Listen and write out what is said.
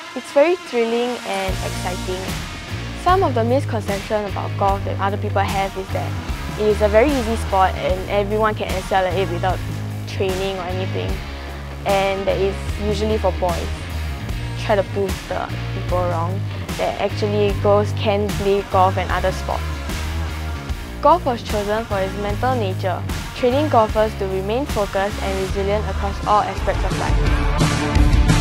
It's very thrilling and exciting. Some of the misconceptions about golf that other people have is that it is a very easy sport and everyone can excel at it without training or anything, and that is usually for boys. Try to prove the people wrong, that actually girls can play golf and other sports. Golf was chosen for its mental nature, training golfers to remain focused and resilient across all aspects of life.